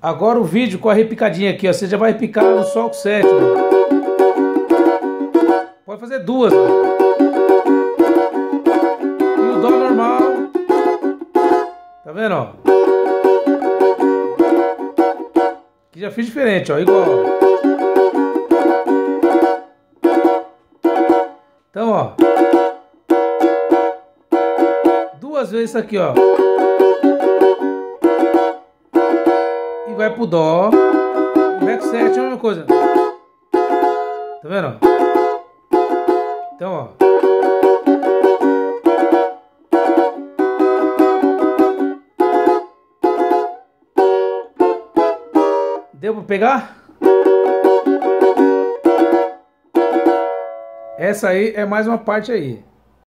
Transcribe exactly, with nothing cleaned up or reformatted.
Agora o vídeo com a repicadinha aqui, ó. Você já vai repicar no Sol com sétima. Pode fazer duas, ó. E o Dó normal. Tá vendo, ó? Aqui já fiz diferente, ó. Igual, ó. Então, ó. Duas vezes isso aqui, ó. E vai pro Dó. O Ré com sétima é a mesma coisa. Tá vendo, ó? Então, ó. Deu pra pegar? Essa aí é mais uma parte aí.